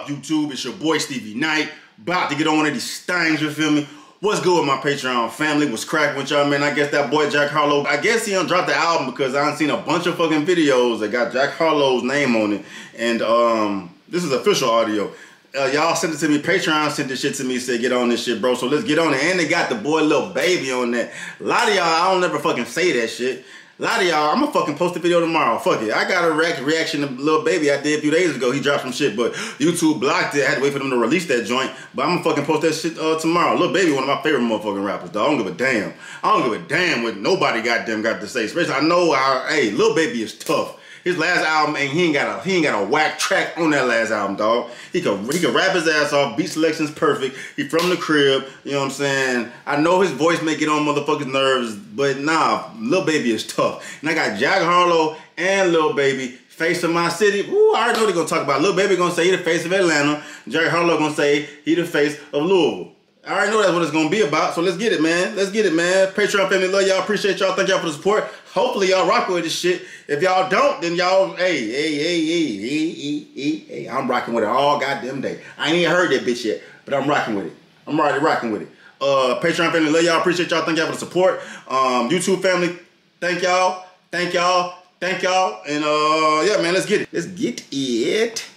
up, YouTube? It's your boy Stevie Knight. About to get on one of these things, you feel me? What's good with my Patreon family? What's cracking with y'all, man? I guess that boy Jack Harlow, I guess he done dropped the album because I done seen a bunch of fucking videos that got Jack Harlow's name on it. And this is official audio. Y'all sent it to me. Patreon sent this shit to me, said get on this shit, bro. So let's get on it. And they got the boy Lil Baby on that. A lot of y'all, I don't never fucking say that shit. A lot of y'all, I'm gonna fucking post a video tomorrow. Fuck it. I got a reaction to Lil Baby I did a few days ago. He dropped some shit, but YouTube blocked it. I had to wait for them to release that joint. But I'm gonna fucking post that shit tomorrow. Lil Baby, one of my favorite motherfucking rappers, dog. I don't give a damn. I don't give a damn what nobody goddamn got to say. Especially I know hey, Lil Baby is tough. His last album, and he ain't got a whack track on that last album, dog. He can rap his ass off. Beat selection's perfect. He from the crib. You know what I'm saying? I know his voice may get on motherfuckers' nerves, but nah, Lil Baby is tough. And I got Jack Harlow and Lil Baby, face of my city. Ooh, I already know they're gonna talk about. Lil Baby gonna say he the face of Atlanta. Jack Harlow gonna say he the face of Louisville. I already know that's what it's gonna be about, so let's get it, man. Let's get it, man. Patreon family, love y'all, appreciate y'all, thank y'all for the support. Hopefully y'all rock with this shit. If y'all don't, then y'all, hey, I'm rocking with it all goddamn day. I ain't even heard that bitch yet, but I'm rocking with it. I'm already rocking with it. Patreon family, love y'all, appreciate y'all, thank y'all for the support. YouTube family, thank y'all, and yeah, man, let's get it. Let's get it.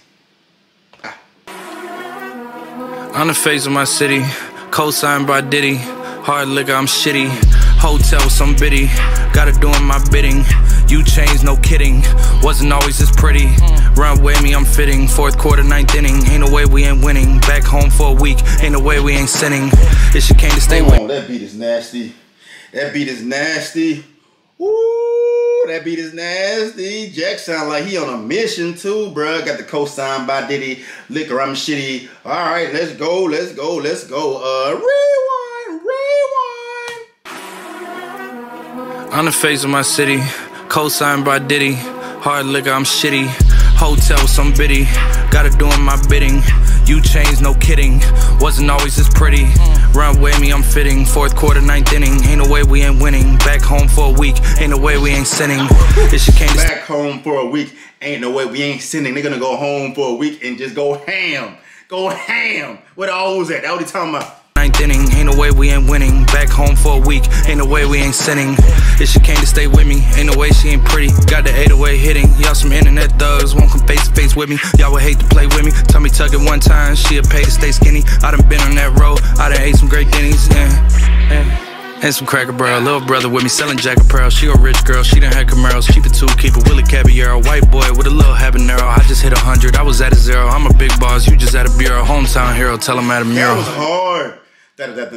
On the face of my city, co-signed by Diddy. Hard liquor, I'm shitty. Hotel, some biddy. Gotta doing my bidding. You changed, no kidding. Wasn't always this pretty. Run with me, I'm fitting. Fourth quarter, ninth inning. Ain't no way we ain't winning. Back home for a week. Ain't no way we ain't sinning. If she came to stay with. That beat is nasty. That beat is nasty. Ooh, that beat is nasty. Jack sound like he on a mission too, bruh. Got the co-sign by Diddy. Liquor, I'm shitty. All right, let's go. Rewind. On the face of my city, co-signed by Diddy. Hard liquor, I'm shitty. Hotel, some biddy. Gotta doing my bidding. You changed, no kidding. Wasn't always this pretty. Run with me, I'm fitting. Fourth quarter, ninth inning. Ain't no way we ain't winning. Back home for a week. Ain't no way we ain't sinning. If she came to back home for a week. Ain't no way we ain't sinning. They're gonna go home for a week and just go ham. Go ham. Where the O's at? That what he talking about. Ninth inning, ain't no way we ain't winning. Back home for a week, ain't no way we ain't sinning. If she came to stay with me, ain't no way she ain't pretty. Got the 808 hitting, y'all some internet thugs. Won't come face to face with me, y'all would hate to play with me. Tell me tuck it one time, she'll pay to stay skinny. I done been on that road, I done ate some great Denny's, and some Cracker Barrel. Little brother with me selling Jack Apparel. She a rich girl, she done had Camaros. Keep it two, keep it Willie Caballero. White boy with a little habanero. I just hit 100, I was at a 0. I'm a big boss, you just at a bureau. Hometown hero, tell him at a mural. That was hard. Got the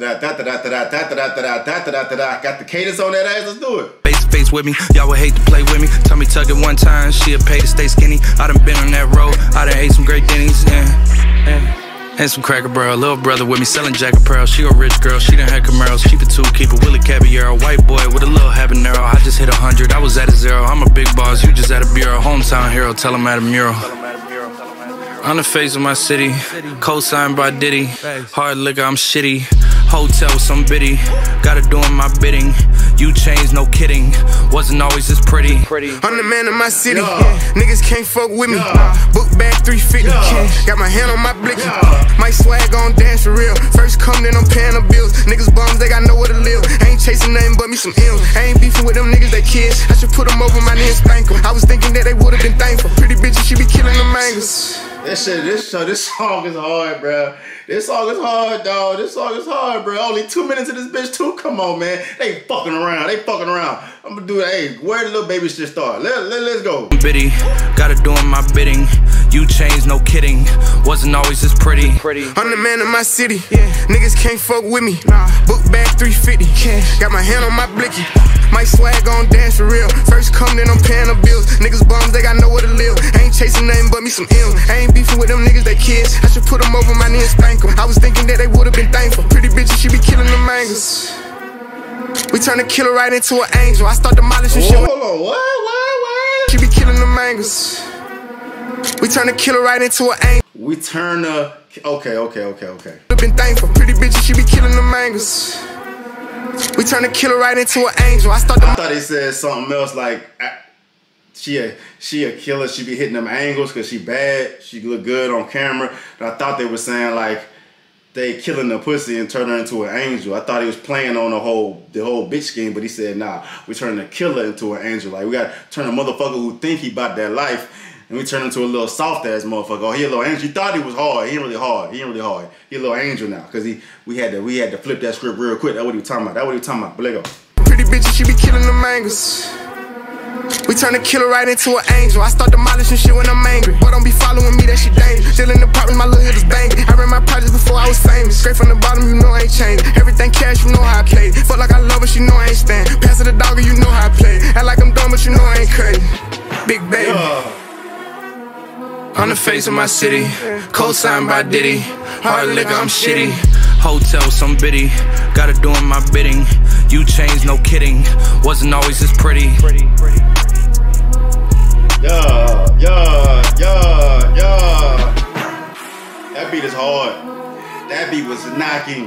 cadence on that ass, let's do it. Face to face with me, y'all would hate to play with me. Tell me tuck it one time, she'll pay to stay skinny. I done been on that road, I done ate some great Denny's, and some Cracker Barrel. Little brother with me selling Jack Apparel. She a rich girl, she done had Camaros. Keep it two, keep it Willie Caballero. White boy with a little habanero. I just hit 100, I was at a 0. I'm a big boss, you just at a bureau. Hometown hero, tell him at a mural. On the face of my city, co-signed by Diddy. Hard liquor, I'm shitty. Hotel, some biddy. Gotta doing my bidding. You changed, no kidding. Wasn't always this pretty. I'm the man of my city. Niggas can't fuck with me. Book bag 350. Got my hand on my blicky. My swag on dance for real. First come, then I'm paying the bills. Niggas bums, they got nowhere to live. I ain't chasing nothing but me some M's. I ain't beefing with them niggas, they kids. I should put them over my knee and spank them. I was thinking that they would've been thankful. Pretty bitches, she be killing them angles. This song is hard, bro. This song is hard, dog. This song is hard, bro. Only 2 minutes of this bitch too. Come on, man. They fucking around. I'm gonna do that. Hey, where the Lil Baby shit start? Let's go. Biddy, gotta doing my bidding. You changed, no kidding. Wasn't always this pretty. I'm the man of my city. Niggas can't fuck with me. Book bag 350. Got my hand on my blicky. My swag on dance for real. First come, then I'm paying the bills. Niggas bums, they got nowhere to live. I ain't chasing nothing but me some M's. I ain't beefing with them niggas, they kids. I should put them over my knee and spank them. I was thinking that they would've been thankful. Pretty bitches, she be killing them angles. We turn a killer right into an angel. I start demolishing shit. Hold on, what? She be killing them angles. We turn a killer right into an angel. We turn a... Okay. Been thankful. Pretty bitches, she be killing them angles. We turn a killer right into an angel. I thought he said something else like... she a killer. She be hitting them angles because she bad. She look good on camera. And I thought they were saying like they killing the pussy and turn her into an angel. I thought he was playing on the whole bitch scheme, but he said, nah, we turn the killer into an angel. Like we got to turn a motherfucker who think he about that life, and we turn him into a little soft ass motherfucker. Oh, he a little angel. You thought he was hard. He ain't really hard. He ain't really hard. He a little angel now because we had to flip that script real quick. That's what he was talking about. But let go. Pretty bitches, she be killing them angles. We turn the killer right into an angel. I start demolishing shit when I'm angry. Boy, don't be following me, that shit dangerous. Still in the apartment, my little hitters banging. I ran my projects before I was famous. Straight from the bottom, you know I ain't changed. Everything cash, you know how I play. Fuck like I love her, she know I ain't stand. Pass her the dog, you know how I play. Act like I'm dumb, but you know I ain't crazy. Big baby. On the face of my city, co-signed by Diddy. Hard liquor, I'm shitty. Hotel, some biddy. Gotta doing my bidding. You changed, no kidding. Wasn't always this pretty. That beat is hard. That beat was knocking.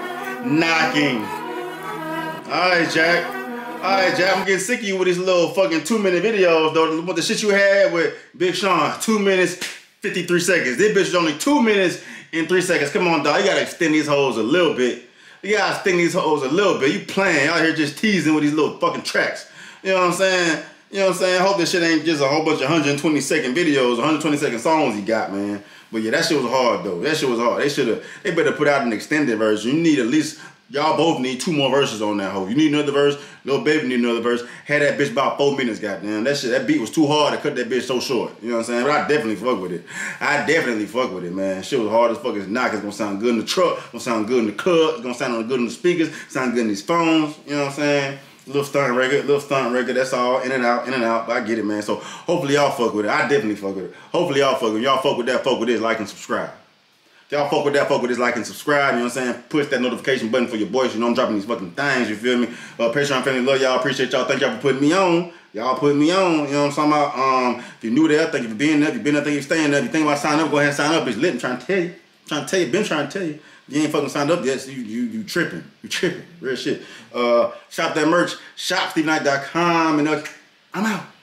Alright, Jack, I'm getting sick of you with these little fucking 2-minute videos, though. What the shit you had with Big Sean, 2 minutes, 53 seconds. This bitch is only 2 minutes and 3 seconds. Come on, dog. You gotta extend these hoes a little bit. You playing out here just teasing with these little fucking tracks. You know what I'm saying? I hope this shit ain't just a whole bunch of 120-second videos, 120-second songs you got, man. But yeah, that shit was hard, though. They better put out an extended version. You need at least, y'all both need 2 more verses on that hoe. You need another verse, Lil Baby need another verse. Had that bitch about 4 minutes, goddamn. That beat was too hard to cut that bitch so short. You know what I'm saying? But I definitely fuck with it. Man. Shit was hard as fuck as knock. It's gonna sound good in the truck, it's gonna sound good in the club, it's gonna sound good in the speakers, sound good in these phones. You know what I'm saying? Little stunt record, that's all, in and out, but I get it, man. So hopefully y'all fuck with it. I definitely fuck with it. Hopefully y'all fuck with it. Y'all fuck with that, fuck with this, like and subscribe. If y'all fuck with that, fuck with this, like and subscribe, you know what I'm saying? Push that notification button for your boys, you know I'm dropping these fucking things, you feel me? Patreon family, love y'all, appreciate y'all, thank y'all for putting me on. Y'all putting me on, you know what I'm talking about? If you're new there, thank you for being there. If you've been there, thank you for staying there. If you think about signing up, go ahead and sign up. It's lit, I'm trying to tell you. Been trying to tell you. If you ain't fucking signed up yet, so you tripping. Real shit. Shop that merch, shopsteveknight.com, and I'm out.